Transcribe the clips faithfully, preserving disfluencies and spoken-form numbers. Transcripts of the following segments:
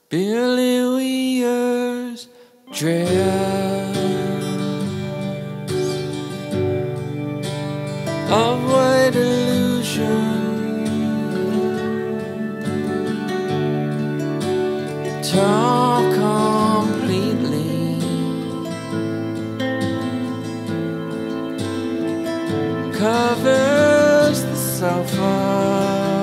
Billie Weir's dress of white illusion, torn completely, covers the sofa.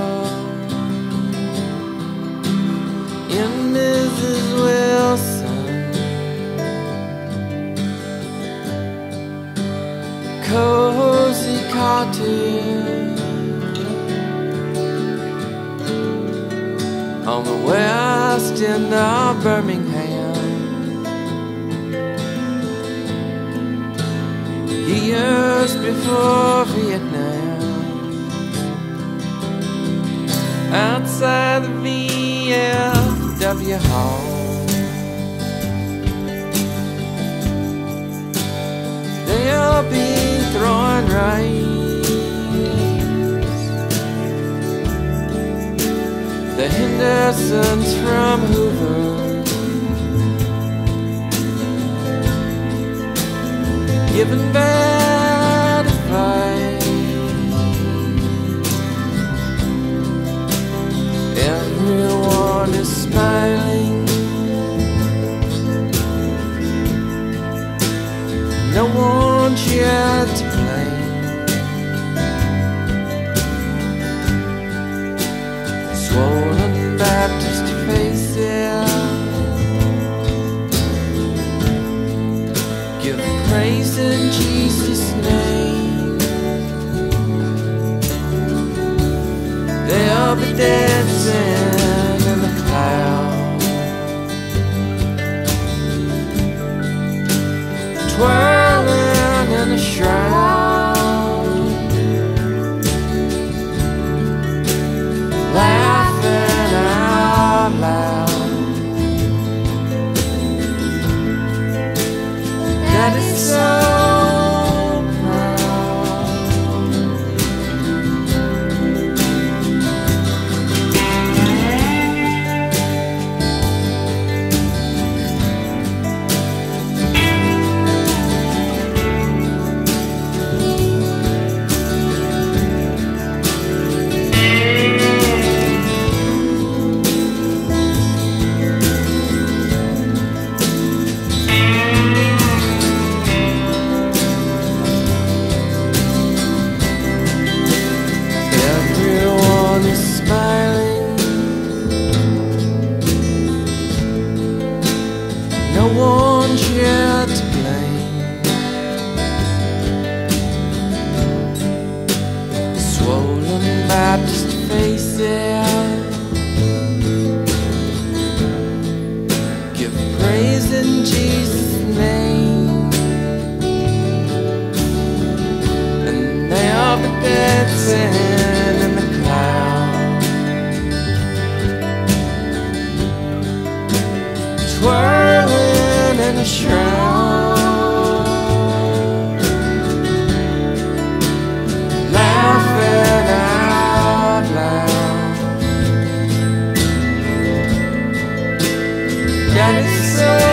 In Missus Wilson, cozy cottage on the west end of Birmingham, years before Vietnam, outside the V F W Hall. They'll be throwing rice, the Hendersons from Hoover, giving bad advice. Everyone is smiling, no one's yet to blame. Swollen Baptist faces give praise in Jesus' name. They'll be dancing in the clouds, twirling in a shroud, laughing out loud. That is so no one's yet to blame. The swollen Baptist faces give praise in Jesus' name, and they'll be dancing in the clouds, twirling in a shroud, laughing out loud. That is so